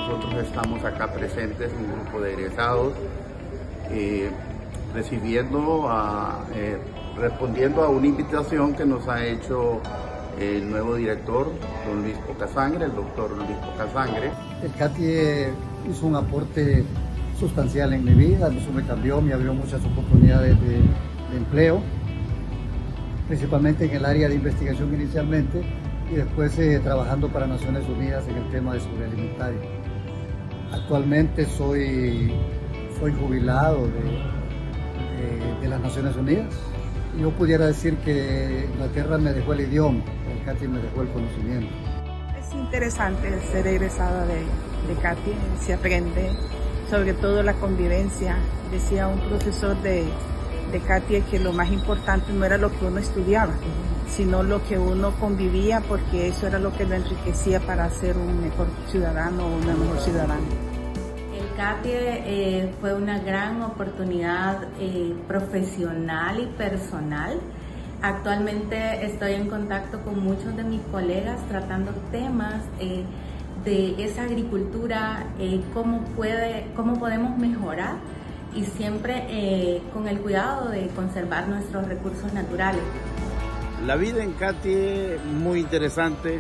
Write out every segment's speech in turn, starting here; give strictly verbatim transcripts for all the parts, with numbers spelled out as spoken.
nosotros estamos acá presentes, un grupo de egresados, eh, recibiendo, a, eh, respondiendo a una invitación que nos ha hecho el nuevo director, don Luis Pocasangre, el doctor Luis Pocasangre. El CATIE hizo un aporte sustancial en mi vida, eso me cambió, me abrió muchas oportunidades de, de empleo, principalmente en el área de investigación inicialmente y después eh, trabajando para Naciones Unidas en el tema de seguridad alimentaria. Actualmente soy, soy jubilado de, de, de las Naciones Unidas. Yo pudiera decir que Inglaterra me dejó el idioma, el CATIE me dejó el conocimiento. Es interesante ser egresada de, de CATIE, se aprende, sobre todo la convivencia. Decía un profesor de, de CATIE que lo más importante no era lo que uno estudiaba, sino lo que uno convivía, porque eso era lo que lo enriquecía para ser un mejor ciudadano o una mejor ciudadana. El CATIE eh, fue una gran oportunidad eh, profesional y personal. Actualmente estoy en contacto con muchos de mis colegas tratando temas eh, de esa agricultura, eh, cómo, puede, cómo podemos mejorar y siempre eh, con el cuidado de conservar nuestros recursos naturales. La vida en CATIE muy interesante.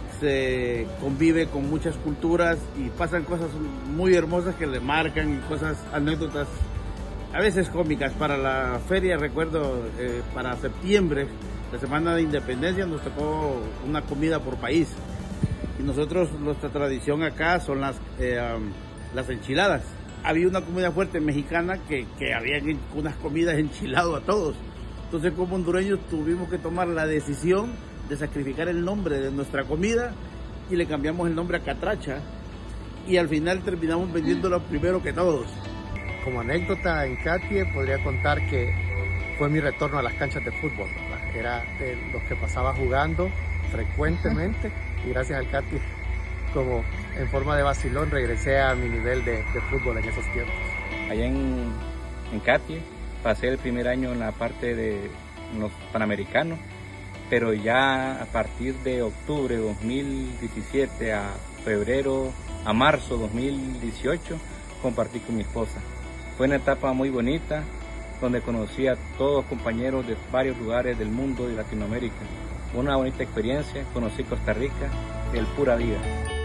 Se convive con muchas culturas y pasan cosas muy hermosas que le marcan y cosas, anécdotas a veces cómicas. Para la feria, recuerdo, eh, para septiembre, la semana de independencia, nos tocó una comida por país. Y nosotros, nuestra tradición acá son las, eh, um, las enchiladas. Había una comida fuerte mexicana que, que había unas comidas enchilado a todos. Entonces, como hondureños, tuvimos que tomar la decisión de sacrificar el nombre de nuestra comida y le cambiamos el nombre a catracha y al final terminamos vendiéndolo primero que todos. Como anécdota en CATIE podría contar que fue mi retorno a las canchas de fútbol, ¿verdad? Era de los que pasaba jugando frecuentemente y gracias al CATIE, como en forma de vacilón, regresé a mi nivel de, de fútbol en esos tiempos. Allá en, en CATIE pasé el primer año en la parte de los Panamericanos, pero ya a partir de octubre de dos mil diecisiete a febrero, a marzo de dos mil dieciocho, compartí con mi esposa. Fue una etapa muy bonita, donde conocí a todos compañeros de varios lugares del mundo y Latinoamérica. Una bonita experiencia, conocí Costa Rica, el pura vida.